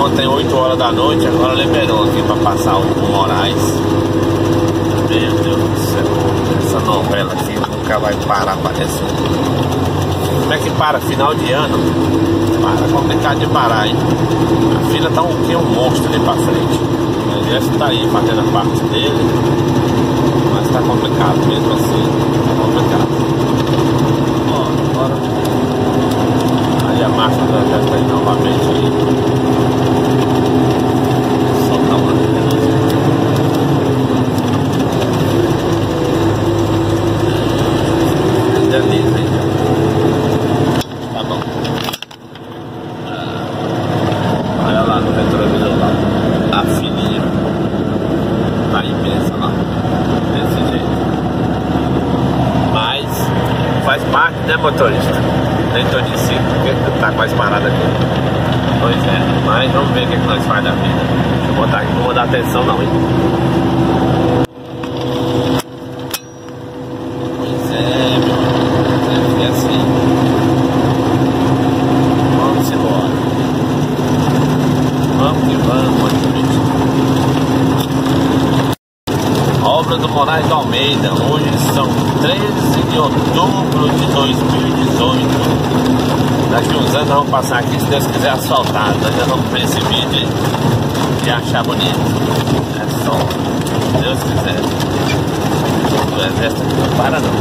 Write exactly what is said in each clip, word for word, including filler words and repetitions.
ontem oito horas da noite, agora liberou aqui pra passar o Moraes. Meu Deus do céu, essa novela aqui nunca vai parar, parece. Como é que para? Final de ano? Para, complicado de parar, hein? A fila tá um que um monstro ali pra frente. O exército tá aí fazendo a parte dele, mas tá complicado, mesmo assim, tá complicado. Ó, agora aí a marcha do exército aí novamente aí. Soltar uma delícia, hein? Tá bom. Ah, olha lá no retrovisor lá. A fininha. Tá imensa lá. Desse jeito. Mas faz parte, né, motorista? Nem tô dizendo porque tá quase parado aqui. Pois é. Mas vamos ver o que, é que nós faz da vida. Deixa eu botar aqui, não vou dar atenção não, hein? Pois é, meu. É assim. Vamos embora. Vamos que vamos, motorista. Obra do Moraes Almeida. Hoje são treze de outubro de dois mil e dezoito. Daqui uns anos nós vamos passar aqui, se Deus quiser, asfaltado. Nós já vamos ver esse vídeo e achar bonito. É só, se Deus quiser. O exército não para não.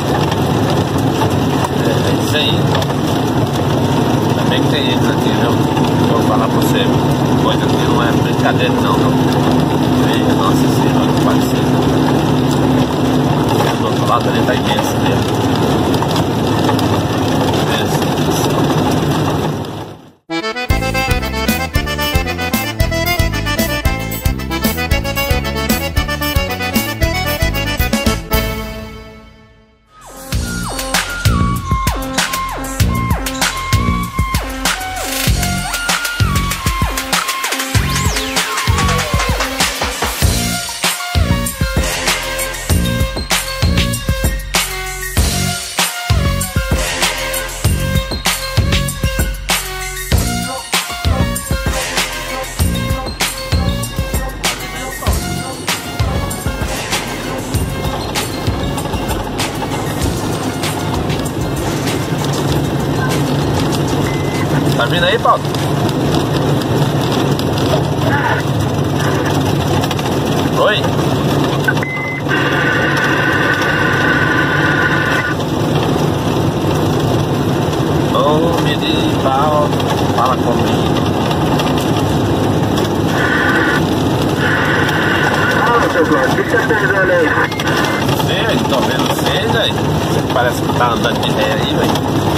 É isso aí. Ainda bem que tem eles aqui, viu? Vou falar pra você. Coisa que não é brincadeira não, não. Veja, nossa senhora, que parecido. Do outro lado ali tá imenso mesmo. Tá vindo aí, Paulo? Oi? Ô, menino, Paulo, fala comigo. Fala, seu Cláudio, o que você tá fazendo aí? Sei, tô vendo vocês, velho. Você parece que tá andando de ré aí, velho.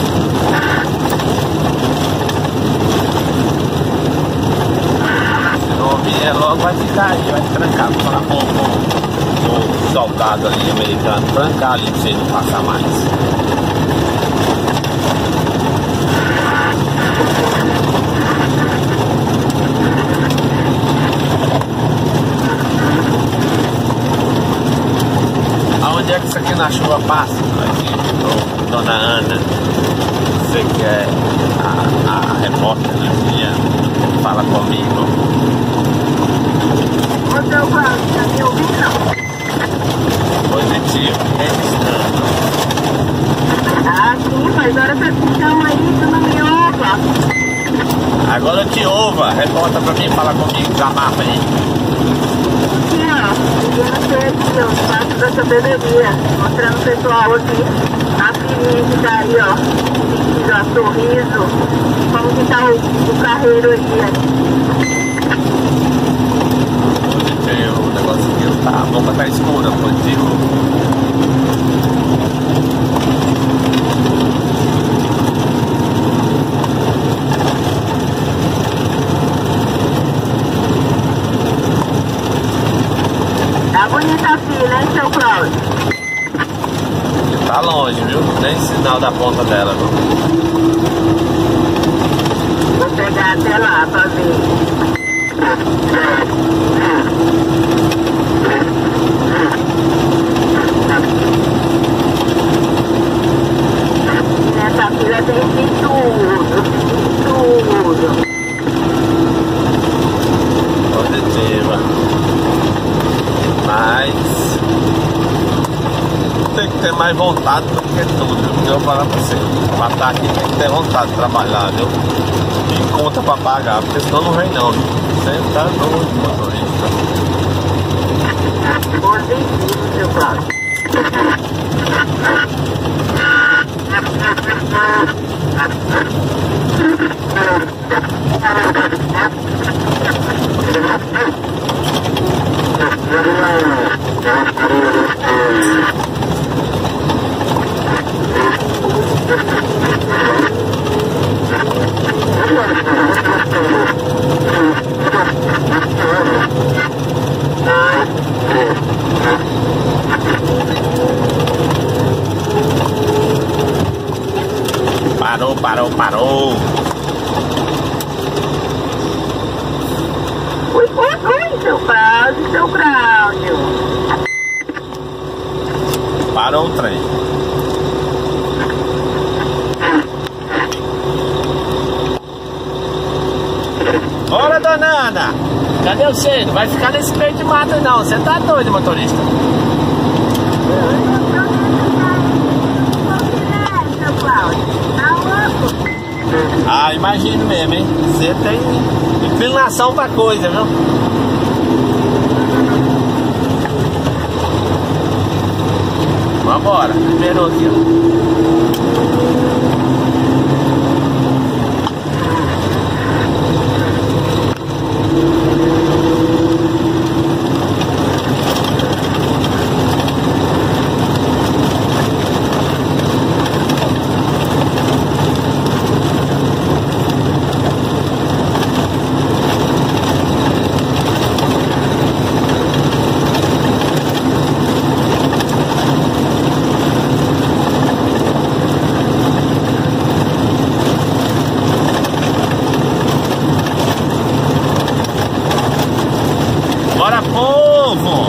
É, logo vai ficar aí, vai trancar, vou falar com, com, com o soldado ali americano, trancar ali pra você não passar mais. Aonde é que isso aqui na chuva passa? Aqui, do, dona Ana, você que é a, a repórter, né, filha? Fala comigo. Ô, seu Cláudio, tá me ouvindo? Positivo, registrando. Ah, sim, faz hora que eu te chamo aí, tu não me ouve. Agora eu te ouvo, reporta pra mim, fala comigo, desabafa aí. Aqui, ó, ligando você aqui, ó, no Passo da Sabedoria, mostrando o pessoal aqui, a filhinha que tá aí, ó, ó, sorriso, como que tá o, o carreiro aí, ó. O negócio aqui tá, a boca tá escura, positivo. Tá bonita a fila, hein, seu Cláudio? Tá longe, viu? Nem sinal da ponta dela, viu? Vou pegar até lá pra ver. Nessa fila tem de tudo, de tudo. mais voltado do que tudo, viu? Eu vou falar pra você. Pra estar aqui tem que ter vontade de trabalhar, viu? E conta pra pagar, porque senão não vem não, viu? Você tá doido, motorista. Positivo, seu Cláudio. Parou, parou, parou. Ui, ui, ui, seu Cláudio, seu Cláudio. Parou o trem. Bora, dona Ana. Cadê você? Não vai ficar nesse meio de mata não. Você tá doido, motorista. Seu Cláudio, tá louco? Ah, imagino mesmo, hein? Você tem inclinação pra coisa, viu? Vambora, liberou aqui, ó. Bora, povo!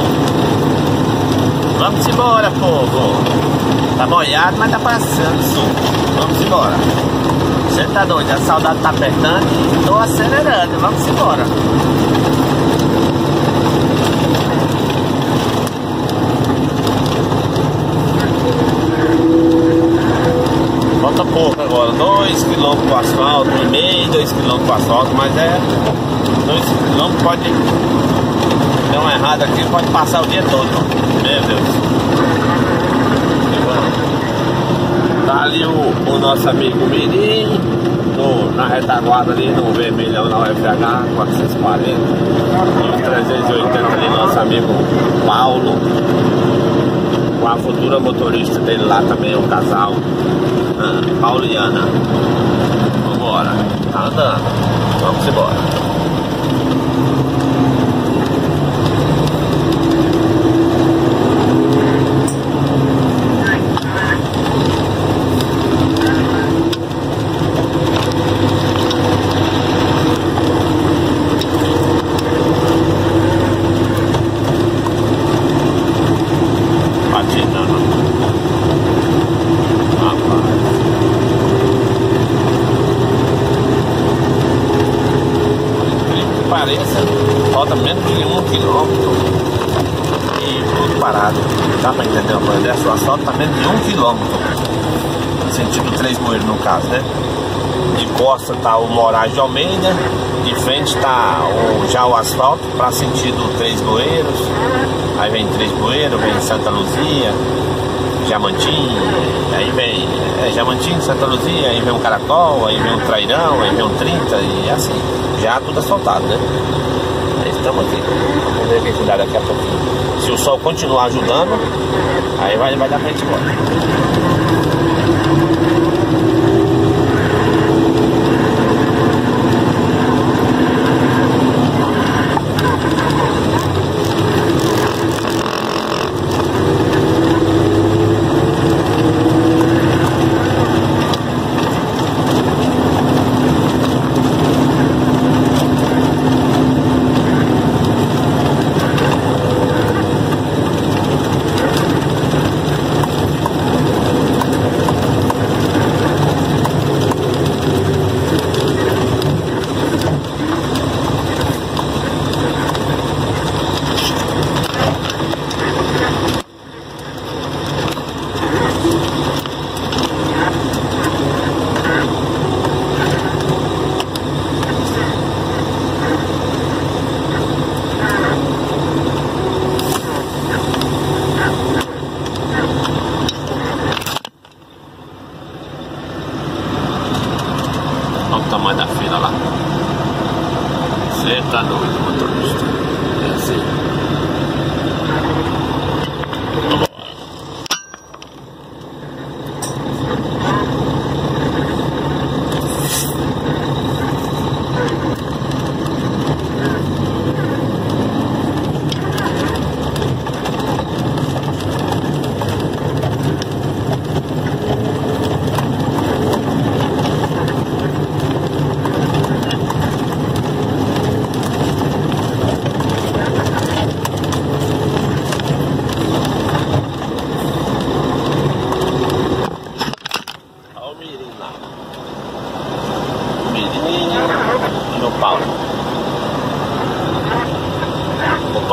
Vamos embora, povo! Tá molhado, mas tá passando suco. Vamos embora. Você tá doido? A saudade tá apertando e tô acelerando. Vamos embora. Falta pouco agora. dois quilômetros pro asfalto, um e meio, dois quilômetros pro asfalto, mas é... dois quilômetros pode... Deu uma errada aqui, pode passar o dia todo. Meu Deus. Tá ali o, o nosso amigo Mirim, no, na retaguarda ali, no vermelhão na U F H, quatrocentos e quarenta. No trezentos e oitenta ali, nosso amigo Paulo. Com a futura motorista dele lá também, o casal. Ah, Paulo e Ana. Vambora. Tá andando. Vamos embora. Falta menos de um quilômetro e tudo parado. Dá pra entender uma coisa dessa? O asfalto tá menos de um quilômetro, sentido Três Bueiros no caso, né? De costa tá o Moraes de Almeida, de frente tá o, já o asfalto para sentido Três Bueiros. Aí vem Três Bueiros, vem Santa Luzia, Jamantim, aí vem é, Jamantim, Santa Luzia, aí vem um Caracol, aí vem um Trairão, aí vem um trinta e assim, já tudo asfaltado, né? Estamos aqui, vamos ver o que cuidar daqui a pouquinho. Se o sol continuar ajudando, aí vai, vai dar pra gente embora.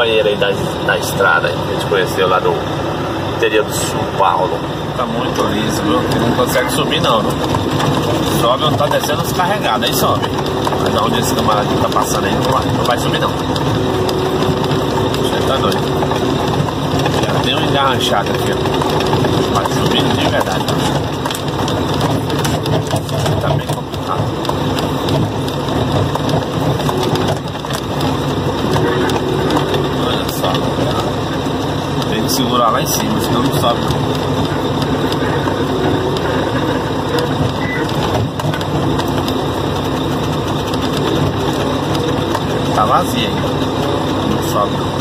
companheiro aí da, da estrada aí, que a gente conheceu lá no interior do São Paulo. Tá muito liso, viu? Não consegue subir não, viu? Sobe onde tá descendo os carregados, aí sobe. Mas onde esse camaradinho tá passando aí, não vai, não vai subir não. Você tá doido. Já tem um engarranchado aqui, ó. Vai subindo de verdade, tá? Tá bem complicado. Olha só. Tem que segurar lá em cima, senão não sobe. Tá vazia ainda. Não sobe não.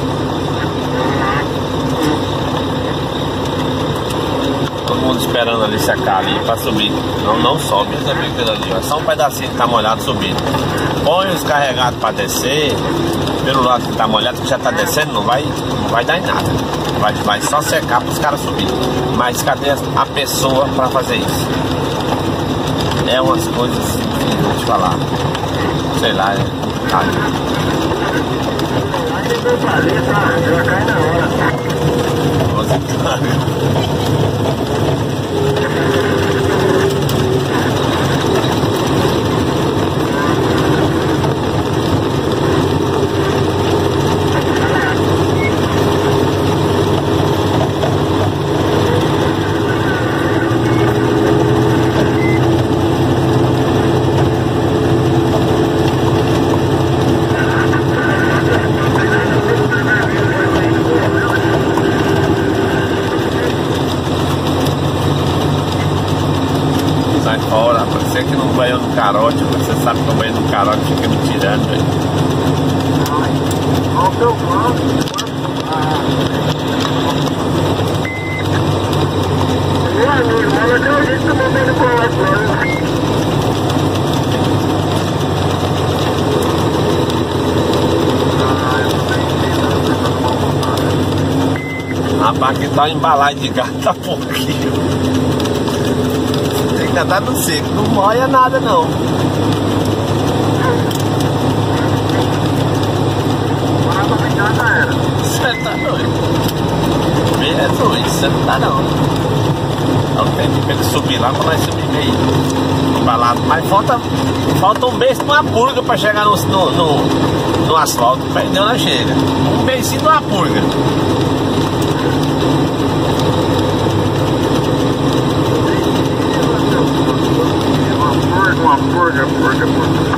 Todo mundo esperando ali secar ali pra subir. Não, não sobe, os amigos ali, ó. É só um pedacinho que tá molhado subindo. Põe os carregados pra descer. Pelo lado que tá molhado, que já tá descendo, não vai, não vai dar em nada. Vai, vai só secar pros caras subirem. Mas cadê a pessoa pra fazer isso? É umas coisas assim, que eu vou te falar. Sei lá, é complicado. Você sai fora, você que não banhou no carote, você sabe que eu banho no carote, fica me tirando, velho. Meu amigo, mas eu acredito que eu vou ver no carote. Rapaz, que tá embalado de gato tá pouquinho. Ainda tá no seco, não molha nada não. Você tá doido? Jesus, você não tá não. Não tem que pra ele subir lá pra nós subir meio embalado. Mas falta, falta um beijo numa purga pra chegar no, no, no, no asfalto. Perdeu, não chega. Um beijinho numa purga. Uma purga, purga, purga.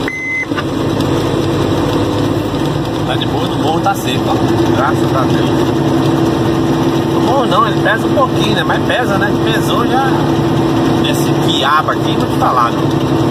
Tá de boa, o morro tá seco, ó. Graças a Deus. O morro não, ele pesa um pouquinho, né? Mas pesa, né? Pesou já. Esse quiabo aqui, vou te falar, viu?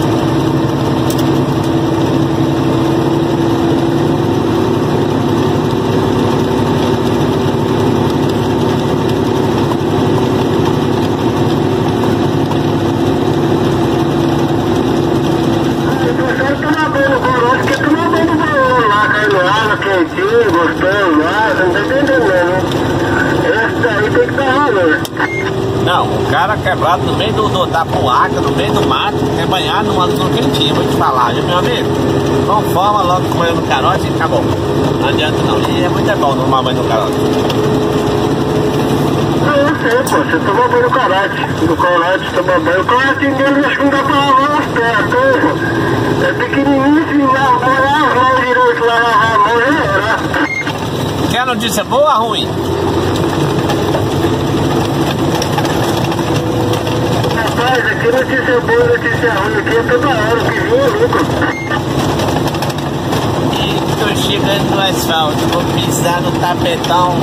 Não, o cara quebrado no meio do, do da poaca, no meio do mato, quer banhar numa no quentinho, vou te falar, viu, meu amigo? Conforma logo com banho no carote e acabou. Não adianta não, e é muito bom tomar banho no carote. Não, eu sei, pô, você toma banho no carote, no carote toma banho, o carote dele acho que não dá pra lavar as pernas, pô. É pequenininho, se molhar as mãos direito lá, lavar a mão, já era. Quer notícia boa ou ruim? Rapaz, aqui notícia boa, notícia ruim, aqui é toda hora, que vinha lucro. E tô chegando no asfalto, vou pisar no tapetão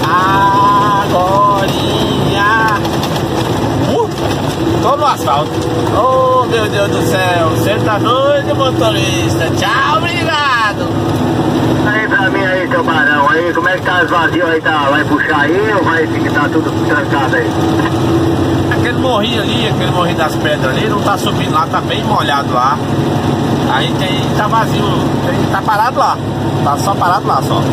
agorinha. Uh, tô no asfalto. Oh, meu Deus do céu, você tá doido, motorista? Tchau, obrigado. Aí pra mim aí, seu barão, aí, como é que tá as vazios aí, tá? Vai puxar aí ou vai ficar tudo trancado aí? Aquele morrinho ali, aquele morrinho das pedras ali, não tá subindo lá, tá bem molhado lá. Aí tem, tá vazio, tem, tá parado lá. Tá só parado lá, só.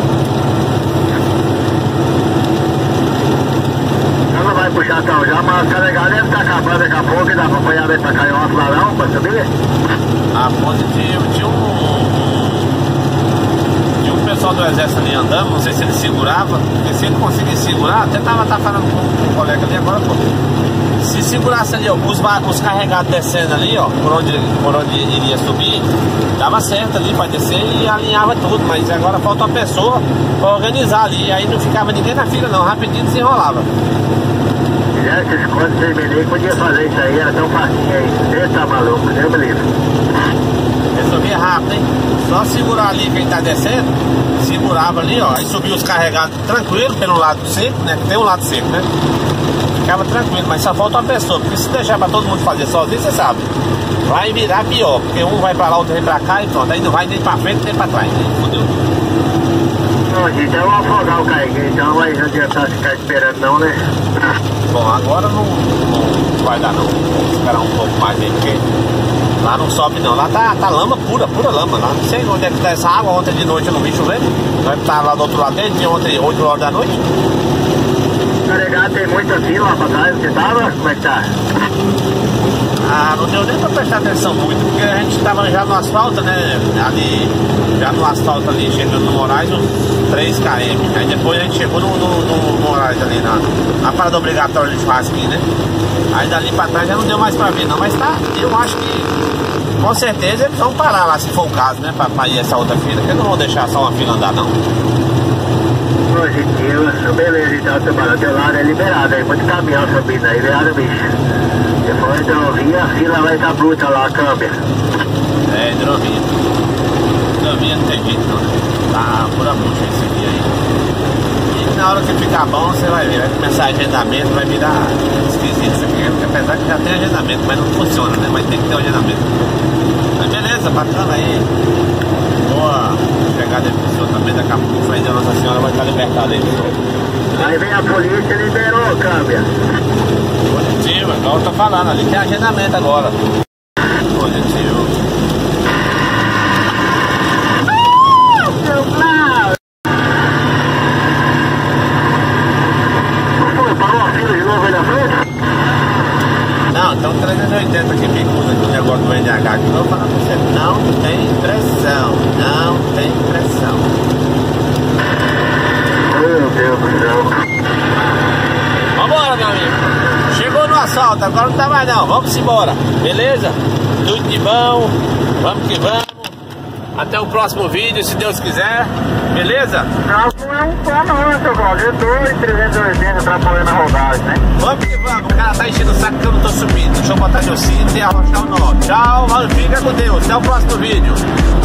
Ela não vai puxar então já, mas a carregada deve estar acabando daqui a pouco e dá pra apanhar bem pra Caiote lá não, pra subir? A ponte de, de um... pessoal do exército ali andando, não sei se ele segurava, porque se ele conseguisse segurar, até tava, tava falando com um colega ali agora, pô. Se segurasse ali, ó, os, os carregados descendo ali, ó, por onde, por onde iria subir, dava certo ali pra descer e alinhava tudo, mas agora falta uma pessoa pra organizar ali, aí não ficava ninguém na fila não, rapidinho desenrolava. Já esses quando terminei, podia fazer isso aí, era tão facinho aí. Você tá maluco, Deus me livre. Resolvia rápido, hein? Só segurar ali quem tá descendo, segurava ali, ó, aí subia os carregados tranquilo pelo lado seco, né? Tem um lado seco, né? Ficava tranquilo, mas só falta uma pessoa, porque se deixar pra todo mundo fazer sozinho, você sabe, vai virar pior, porque um vai pra lá, outro vem pra cá e pronto, aí não vai nem pra frente nem pra trás, né? Fudeu. Bom, gente, eu vou afogar o carreguei, então vai não adiantar ficar esperando não, né? Bom, agora não, não vai dar não, vou esperar um pouco mais aí, porque lá não sobe não, lá tá, tá lama pura, pura lama, lá não sei onde é que tá essa água, ontem de noite eu não vi chovendo, vai estar lá do outro lado dele, de ontem, oito horas da noite. Carregado tem muita fila lá pra trás, você tava? Como é que tá? Ah, não deu nem pra prestar atenção muito, porque a gente tava já no asfalto, né, ali, já no asfalto ali, chegando no Moraes, uns três quilômetros, aí depois a gente chegou no, no, no Moraes ali, na, na parada obrigatória de churrasquinho, né, aí dali pra trás já não deu mais pra ver não, mas tá, eu acho que, com certeza eles vão parar lá, se for o caso, né, pra, pra ir essa outra fila, porque não vão deixar só uma fila andar não. Positivo, beleza, então, Tubarão, teu lado é liberado, aí muito caminhão subindo aí, viado, bicho. Depois da hidrovia, a fila vai estar bruta lá, câmbio. É, hidrovia. Hidrovia não tem jeito não, né? Tá pura bucha esse dia aí. E na hora que ficar bom, você vai ver, vai começar agendamento, vai virar esquisito isso aqui, porque apesar que já tem agendamento, mas não funciona, né? Mas tem que ter um agendamento. Mas beleza, bacana aí. Boa chegada de pessoa também, daqui a pouco o Frei da Nossa Senhora vai estar libertado aí. Aí vem a polícia e liberou, câmbio. Positivo, igual eu tô falando, ali tem agendamento agora. Positivo. Pô, parou a fila de novo aí na frente? Não, então trezentos e oitenta que me custa aqui o negócio do N H aqui, eu vou falar pra você, não tem pressão, não tem pressão. Meu Deus do céu. Vambora, meu amigo. Chegou no asfalto, agora não tá mais não, vamos embora, beleza? Tudo de bom, vamos que vamos. Até o próximo vídeo, se Deus quiser, beleza? Não é um só não, seu Cláudio, é dois, trezentos e oitenta atrapalhando a rodagem, né? Vamos que vamos, o cara tá enchendo o saco que eu não tô subindo. Deixa eu botar meu cinto e arrochar o nó. Tchau, fica com Deus, até o próximo vídeo.